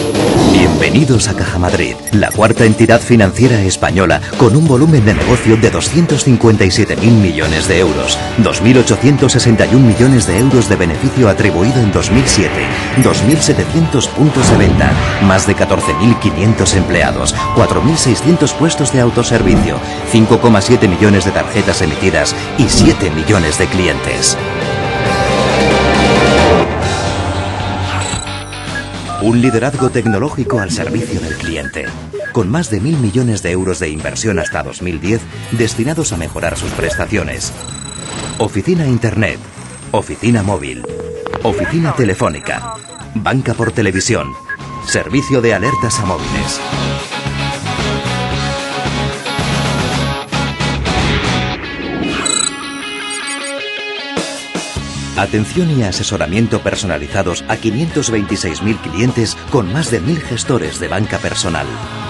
Bienvenidos a Caja Madrid, la cuarta entidad financiera española con un volumen de negocio de 257.000 millones de euros, 2.861 millones de euros de beneficio atribuido en 2007, 2.700 puntos de venta, más de 14.500 empleados, 4.600 puestos de autoservicio, 5,7 millones de tarjetas emitidas y 7 millones de clientes. Un liderazgo tecnológico al servicio del cliente, con más de 1.000 millones de euros de inversión hasta 2010 destinados a mejorar sus prestaciones. Oficina Internet, oficina móvil, oficina telefónica, banca por televisión, servicio de alertas a móviles. Atención y asesoramiento personalizados a 526.000 clientes con más de 1.000 gestores de banca personal.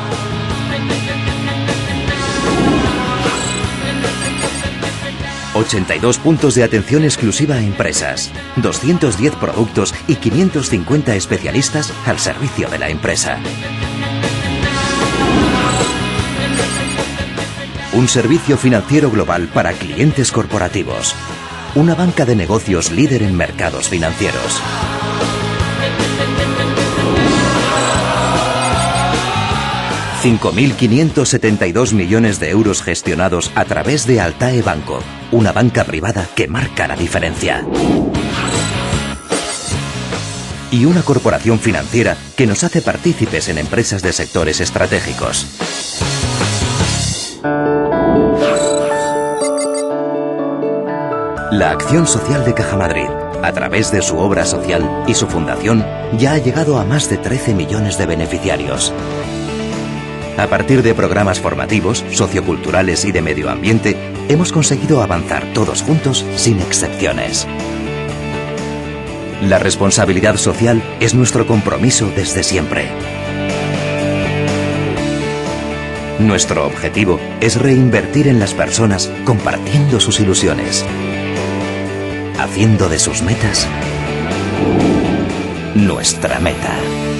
...82 puntos de atención exclusiva a empresas... ...210 productos y 550 especialistas al servicio de la empresa. Un servicio financiero global para clientes corporativos. Una banca de negocios líder en mercados financieros. ...5.572 millones de euros gestionados a través de Altae Banco, una banca privada que marca la diferencia. Y una corporación financiera que nos hace partícipes en empresas de sectores estratégicos. La acción social de Caja Madrid, a través de su obra social y su fundación, ya ha llegado a más de 13 millones de beneficiarios. A partir de programas formativos, socioculturales y de medio ambiente, hemos conseguido avanzar todos juntos sin excepciones. La responsabilidad social es nuestro compromiso desde siempre. Nuestro objetivo es reinvertir en las personas compartiendo sus ilusiones, haciendo de sus metas nuestra meta.